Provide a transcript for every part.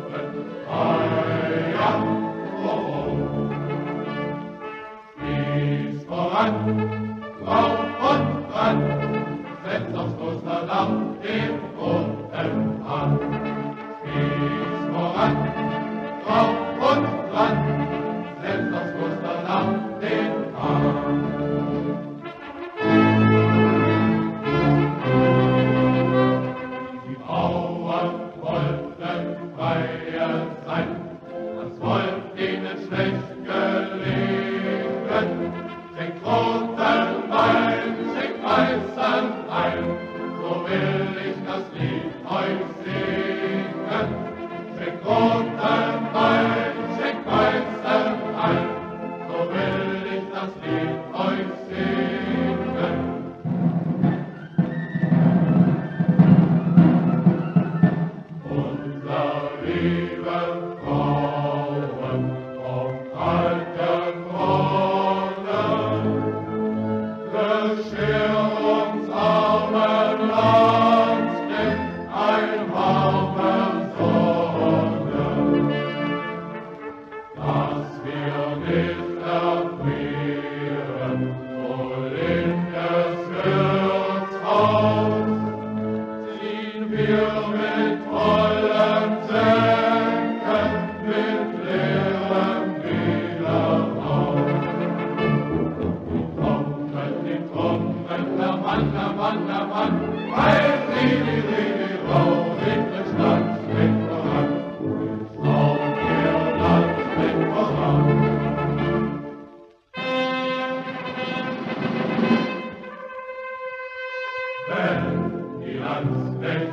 Wenn die Landsknecht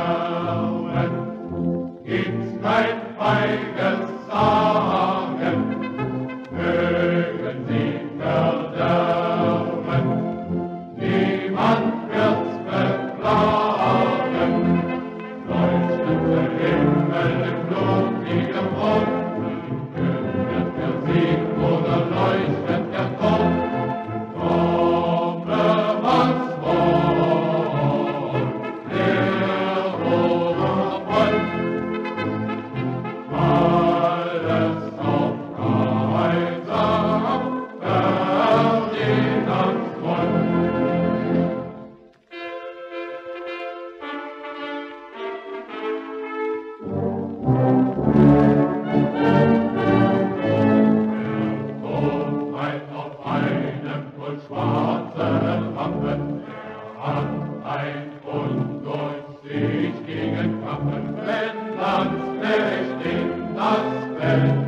sterben, gibt's kein feiges Sagen, mögen sie verderben, niemand wird's beklagen. Leuchtet der Himmel im blutigen Brunnen, kündet der Sieg oder leuchtet der Tod, komme was wohl, der Obergrund. Alles auf Kaiser Ferdinands Grund. Der Tod reitet auf einem kohlschwarzen Wappen, er hat ein undurchsichtigen Kappen, wenn Landsknecht in das Feld